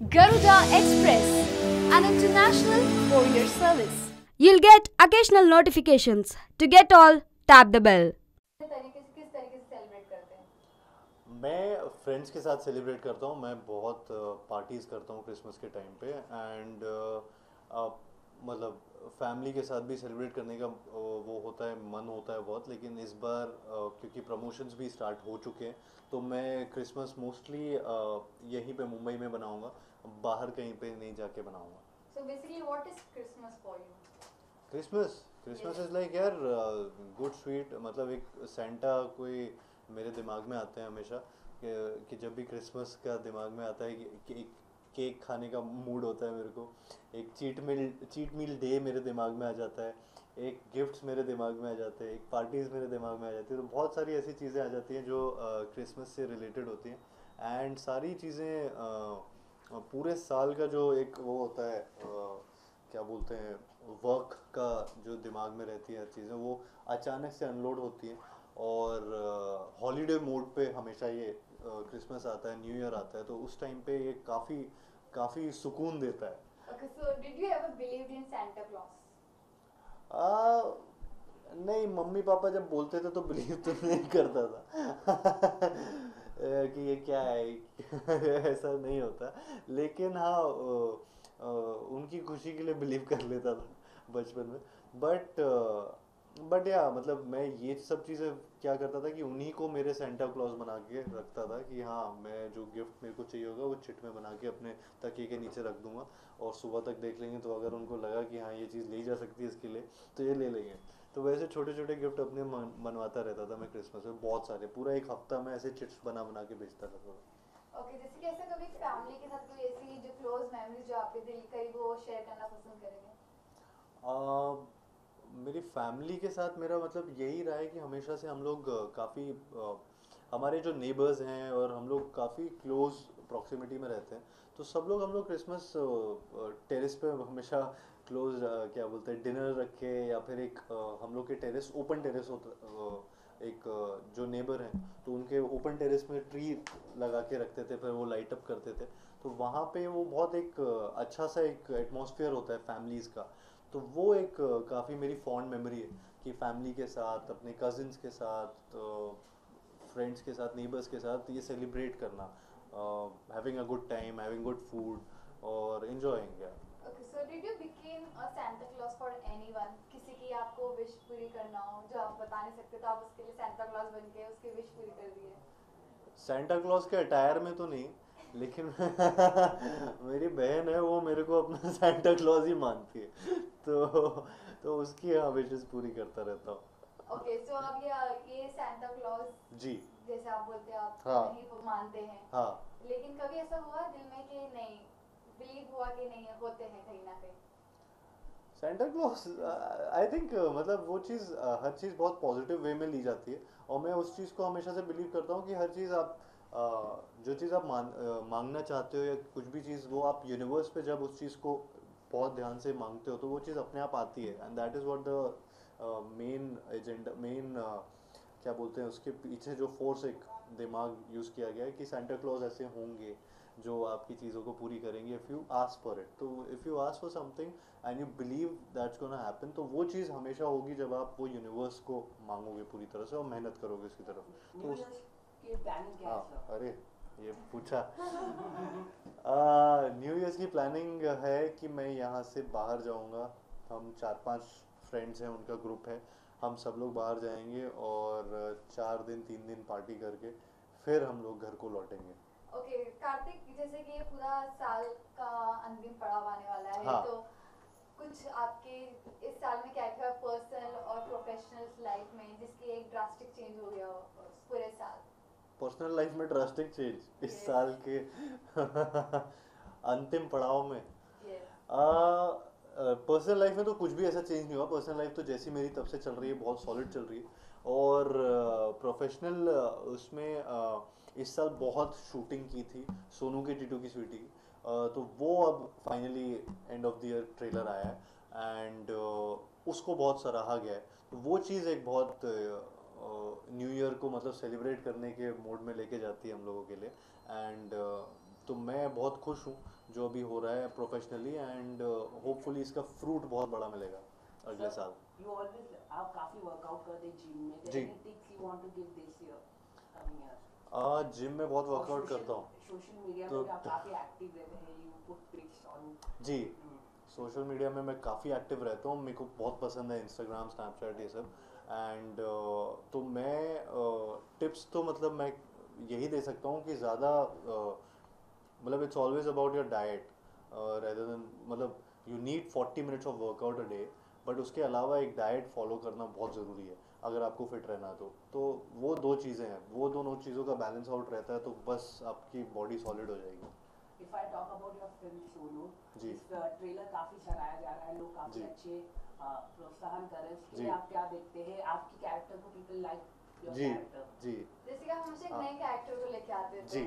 Garuda Express, an international courier service. You'll get occasional notifications. To get all, tap the bell. किस तरीके से celebrate करते हैं? मैं फ्रेंड्स के साथ सेलिब्रेट करता हूँ। मैं बहुत पार्टीज़ करता हूँ क्रिसमस के टाइम पे एंड मतलब फैमिली के साथ भी सेलिब्रेट करने का वो होता है, मन होता है बहुत। लेकिन इस बार क्योंकि प्रमोशंस भी स्टार्ट हो चुके हैं तो मैं क्रिसमस मोस्टली यहीं पे मुंबई में बनाऊँगा, बाहर कहीं पे नहीं जाके बनाऊँगा। So basically, what is Christmas for you? Christmas is like यार गुड स्वीट, मतलब एक सेंटा कोई मेरे दिमाग में आते हैं हमेशा कि जब भी क्रिसमस का दिमाग में आता है कि एक केक खाने का मूड होता है मेरे को, एक चीट मील डे मेरे दिमाग में आ जाता है, एक गिफ्ट्स मेरे दिमाग में आ जाते हैं, एक पार्टीज़ मेरे दिमाग में आ जाती है। तो बहुत सारी ऐसी चीज़ें आ जाती हैं जो क्रिसमस से रिलेटेड होती हैं एंड सारी चीज़ें पूरे साल का जो एक वो होता है क्या बोलते हैं वर्क का जो दिमाग में रहती है हर चीज़ें, वो अचानक से अनलोड होती हैं। और हॉलीडे मोड पे हमेशा ये क्रिसमस आता है, न्यू ईयर आता है, तो उस टाइम पे ये काफ़ी सुकून देता है। Okay, so did you ever believed in Santa Claus? नहीं, मम्मी पापा जब बोलते थे तो बिलीव तो नहीं करता था कि ये क्या है ऐसा नहीं होता। लेकिन हाँ उनकी खुशी के लिए बिलीव कर लेता था बचपन में। बट या मतलब मैं ये सब चीज़ें क्या करता था कि उन्हीं को मेरे सेंटा क्लॉज बना के रखता था कि हाँ मैं जो गिफ्ट मेरे को चाहिए होगा वो चिट में बना के अपने तकिए के नीचे रख दूंगा और सुबह तक देख लेंगे, तो अगर उनको लगा कि हाँ ये चीज़ ली जा सकती है इसके लिए तो ये ले लेंगे। तो वैसे छोटे छोटे गिफ्ट अपने बनवाता रहता था मैं क्रिसमस में, बहुत सारे, पूरा एक हफ्ता मैं ऐसे चिट्स बना के भेजता रहता था। Okay, जैसे कि ऐसा कभी फैमिली के साथ कोई ऐसी जो क्लोज मेमोरी जो आपके दिल करीब वो शेयर करना पसंद करेंगे? मेरी फैमिली के साथ मेरा मतलब यही रहा है कि हमेशा से हम लोग काफ़ी हमारे जो नेबर्स हैं और हम लोग काफ़ी क्लोज प्रॉक्सिमिटी में रहते हैं, तो सब लोग हम लोग क्रिसमस टेरेस पे हमेशा क्लोज क्या बोलते हैं डिनर रख के, या फिर एक हम लोग के टेरेस ओपन टेरेस होता एक जो नेबर हैं तो उनके ओपन टेरेस में ट्री लगा के रखते थे, फिर वो लाइट अप करते थे। तो वहाँ पे वो बहुत एक अच्छा सा एक एटमॉस्फेयर होता है फैमिलीज़ का। तो वो एक काफ़ी मेरी फॉन्ड मेमोरी है कि फैमिली के साथ, अपने कजिन्स के साथ, फ्रेंड्स के साथ, नेबर्स के साथ ये सेलिब्रेट करना, having a good time, having good food और enjoying. Okay, so did you became a Santa Claus for anyone? किसी की आपको विश पूरी करना हो जो आप बता नहीं सकते तो आप उसके लिए Santa Claus बन के उसकी विश पूरी कर दी है? सेंटा क्लॉज के अटायर में तो नहीं, लेकिन मेरी बहन है वो मेरे को अपना सेंटा क्लॉज ही मानती है तो उसकी हाँ विशेस पूरी करता रहता हूँ। Okay, so अब ये Santa Claus जी जैसे आप बोलते हैं आप हाँ नहीं मानते हैं, हाँ। लेकिन कभी ऐसा हुआ दिल में कि नहीं बिलीव हुआ कि नहीं होते हैं कहीं ना कहीं? सेंटा क्लॉज आई थिंक मतलब वो चीज़ हर चीज़ बहुत पॉजिटिव वे में ली जाती है और मैं उस चीज़ को हमेशा से बिलीव करता हूँ कि हर चीज़ आप जो चीज़ आप मांगना चाहते हो या कुछ भी चीज़, वो आप यूनिवर्स पे जब उस चीज़ को बहुत ध्यान से मांगते हो तो वो चीज़ अपने आप आती है। And that is what the main agenda, main क्या बोलते हैं उसके पीछे जो फोर्स एक दिमाग यूज़ किया गया है कि सेंटा क्लॉज ऐसे होंगे जो आपकी चीज़ों को पूरी करेंगे if you ask for it. तो if you ask for something and you believe that's gonna happen, तो वो चीज़ हमेशा होगी जब आप वो यूनिवर्स को मांगोगे पूरी तरह से और मेहनत करोगे उसकी तरफ। तो हाँ, अरे ये पूछा न्यू ईयर्स की प्लानिंग है कि मैं यहाँ से बाहर जाऊँगा। हम 4-5 फ्रेंड्स हैं, उनका ग्रुप है, हम सब लोग बाहर जाएंगे और 4 दिन 3 दिन पार्टी करके फिर हम लोग घर को लौटेंगे। ओके कार्तिक, जैसे कि ये पूरा साल का अंतिम पड़ाव आने वाला है, हाँ। तो कुछ आपके इस साल में क्या क्या पर्सनल और प्रोफेशनल लाइफ में जिसकी एक ड्रास्टिक चेंज हो गया हो पूरे साल? पर्सनल लाइफ में ड्रास्टिक चेंज इस Yes. साल के अंतिम पड़ाव में? Yes. पर्सनल लाइफ में तो कुछ भी ऐसा चेंज नहीं हुआ। पर्सनल लाइफ तो जैसी मेरी तब से चल रही है, बहुत सॉलिड चल रही है। और प्रोफेशनल उसमें इस साल बहुत शूटिंग की थी सोनू की टिटू की स्वीटी की, तो वो अब finally end of the year trailer आया है एंड उसको बहुत सराहा गया है। तो वो चीज़ एक बहुत न्यू ईयर को मतलब सेलिब्रेट करने के मूड में लेके जाती है हम लोगों के लिए। एंड तो मैं बहुत खुश हूँ जो अभी हो रहा है प्रोफेशनली, एंड होपफुली इसका फ्रूट बहुत बड़ा मिलेगा अगले साल। You always आप काफी वर्कआउट करते जिम में, जी। any tips you want to give this year coming year? Gym में बहुत वर्कआउट करता हूँ। सोशल मीडिया तो- पे आप काफी एक्टिव रहते हैं, you put pics on। जी, सोशल मीडिया में मैं काफ़ी एक्टिव रहता हूँ, मेरे को बहुत पसंद है इंस्टाग्राम, स्नैपचैट, ये सब। एंड तो मैं टिप्स तो मतलब मैं यही दे सकता हूँ कि ज़्यादा मतलब it's always about your diet rather than, मतलब you need 40 minutes of workout a day, but उसके अलावा एक डाइट फॉलो करना बहुत ज़रूरी है अगर आपको फिट रहना है। तो वो दो चीज़ें हैं, वो दोनों चीज़ों का बैलेंस आउट रहता है तो बस आपकी बॉडी सॉलिड हो जाएगी। If I talk about your film Sonu, जी। इस ट्रेलर काफी सराहा जा रहा है, लोग काफी जी। अच्छे प्रोत्साहन कर रहे हैं, इसके जी। लिए आप क्या देखते हैं? आपकी कैरेक्टर को पीपल लाइक योर जी कैरेक्टर। जी जैसे कि आप हमेशा एक हाँ। नए कैरेक्टर को लेके आते हैं जी।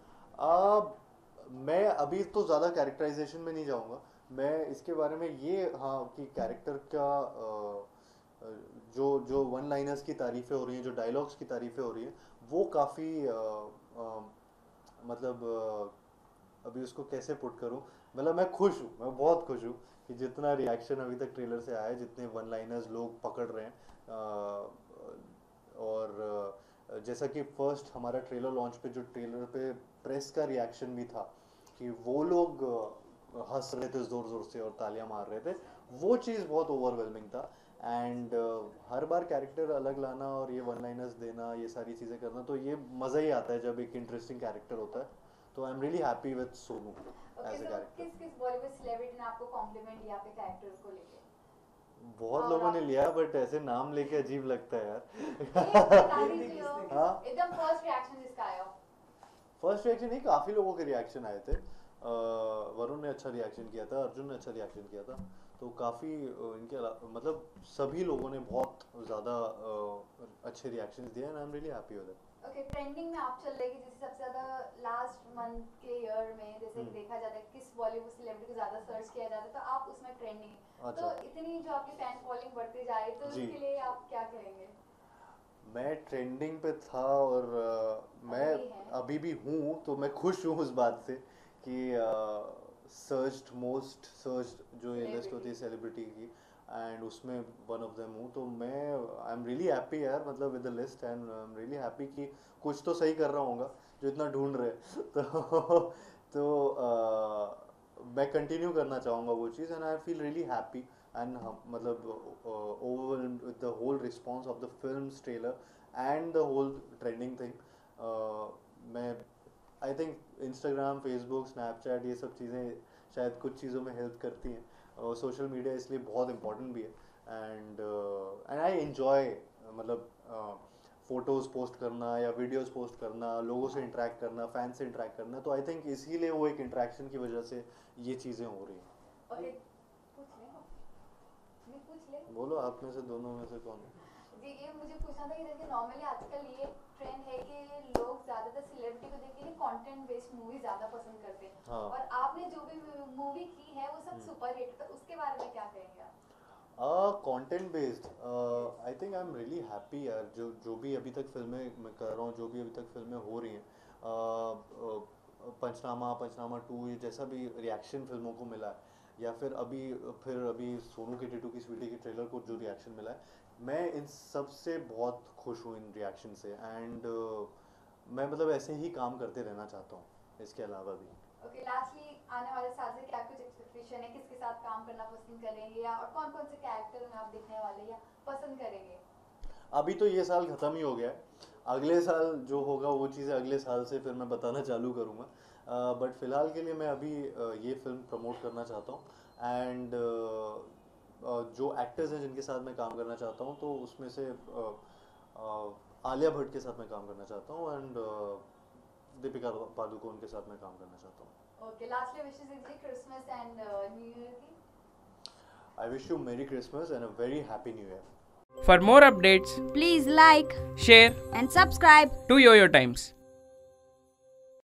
तो मैं अभी तो ज़्यादा कैरेक्टराइजेशन में नहीं जाऊँगा, मैं इसके बारे में ये हाँ कि कैरेक्टर का जो वन लाइनर्स की तारीफ़ें हो रही हैं, जो डायलॉग्स की तारीफ़ें हो रही हैं, वो काफ़ी मतलब अभी उसको कैसे पुट करूं, मतलब मैं खुश हूँ, मैं बहुत खुश हूँ कि जितना रिएक्शन अभी तक ट्रेलर से आया है, जितने वन लाइनर्स लोग पकड़ रहे हैं। और जैसा कि फर्स्ट हमारा ट्रेलर लॉन्च पे जो ट्रेलर पे प्रेस का रिएक्शन भी था कि वो लोग हंस रहे थे ज़ोर ज़ोर से और तालियां मार रहे थे, वो चीज़ बहुत ओवरवेलमिंग था। एंड हर बार कैरेक्टर अलग लाना और ये वन लाइनर्स देना, ये सारी चीज़ें करना, तो ये मज़ा ही आता है जब एक इंटरेस्टिंग कैरेक्टर होता है। तो I am really happy with Sonu as a character. किस बॉलीवुड सेलिब्रिटी ने आपको कॉम्प्लीमेंट दिया आपके कैरेक्टर को लेके? बहुत और लोगों ने आप- लिया, बट ऐसे नाम लेके अजीब लगता है यार। बता दीजिए हो। हाँ, एकदम फर्स्ट रिएक्शन जिसका आया हो। फर्स्ट रिएक्शन नहीं, काफ़ी लोगों के रिएक्शन आए थे। वरुण ने अच्छा रिएक्शन किया था, अर्जुन ने अच्छा रिएक्शन किया था, तो काफ़ी इनके मतलब सभी लोगों ने बहुत ज़्यादा अच्छे रिएक्शंस दिए, and I am really happy with it. Okay, trending में आप चल रहे कि जैसे सबसे ज्यादा लास्ट मंथ के ईयर में जैसे कि देखा जाता है किस बॉलीवुड सेलिब्रिटी को ज्यादा सर्च किया जाता है, तो आप उसमें ट्रेंडिंग है। अच्छा। तो इतनी जो आपकी फैन फॉलोइंग बढ़ती जा रही है, तो जी। उसके लिए आप क्या करेंगे? मैं ट्रेंडिंग पे था और मैं अभी है। अभी भी हूँ, तो मैं खुश हूँ उस बात से कि सर्च्ड मोस्ट सर्च्ड जो ये लिस्ट होती है सेलिब्रिटी की, एंड उसमें वन ऑफ देम हूँ। तो मैं आई एम रियली हैप्पी यार, मतलब with the list, and I am really happy कि कुछ तो सही कर रहा हूँगा जो इतना ढूंढ रहे हैं। तो मैं कंटिन्यू करना चाहूँगा वो चीज़, and I feel really happy and मतलब overwhelmed with the whole response of the film's trailer and the whole trending thing. मैं I think Instagram, Facebook, Snapchat, ये सब चीज़ें शायद कुछ चीज़ों में हेल्प करती हैं, और सोशल मीडिया इसलिए बहुत इम्पोर्टेंट भी है। एंड आई एंजॉय मतलब फ़ोटोज़ पोस्ट करना या वीडियोज़ पोस्ट करना, लोगों से इंटरेक्ट करना, फैन से इंटरेक्ट करना, तो आई थिंक इसीलिए वो एक इंटरेक्शन की वजह से ये चीज़ें हो रही हैं। ओके, पूछ ले। नहीं, पूछ ले। बोलो, आप में से दोनों में से कौन है? जी, ये मुझे पूछना था कि जैसे नॉर्मली आजकल ये ट्रेंड है कि लोग ज्यादातर सेलिब्रिटी को देख के कंटेंट बेस्ड मूवी ज्यादा पसंद करते हैं। हाँ। और आपने जो भी मूवी की है वो सब सुपर हिट, तो उसके बारे में क्या कहेंगे आप? Content based, I think I am really happy यार, जो भी अभी तक फिल्में मैं कर रहा हूँ, जो भी अभी तक फिल्में हो रही हैं, पंचनामा 2, ये जैसा भी रिएक्शन फिल्मों को मिला है, या फिर अभी सोनू के टिटू की स्वीटी के ट्रेलर को जो रिएक्शन मिला है, मैं इन सब से बहुत खुश हूँ इन रिएक्शन से। एंड मैं मतलब ऐसे ही काम करते रहना चाहता हूँ इसके अलावा भी। ओके, लास्टली आने वाले साल से क्या कुछ एक्सपेक्टेशन है, किसके साथ काम करना पसंद करेंगे, या और कौन कौन से कैरेक्टर में आप दिखने वाले या पसंद करेंगे? अभी तो ये साल ख़त्म ही हो गया है, अगले साल जो होगा वो चीज़ें अगले साल से फिर मैं बताना चालू करूँगा, बट फ़िलहाल के लिए मैं अभी ये फिल्म प्रमोट करना चाहता हूँ। एंड जो एक्टर्स हैं जिनके साथ मैं काम करना चाहता हूँ, तो उसमें से आलिया भट्ट के साथ मैं काम करना चाहता हूँ, एंड दीपिका पादुकोण के साथ मैं काम करना चाहता हूँ। ओके, लास्टली विशेस दीजिए क्रिसमस एंड न्यू ईयर की। I wish you Merry Christmas and a very Happy New Year. For more updates, Please like share and subscribe. to YOYO Times.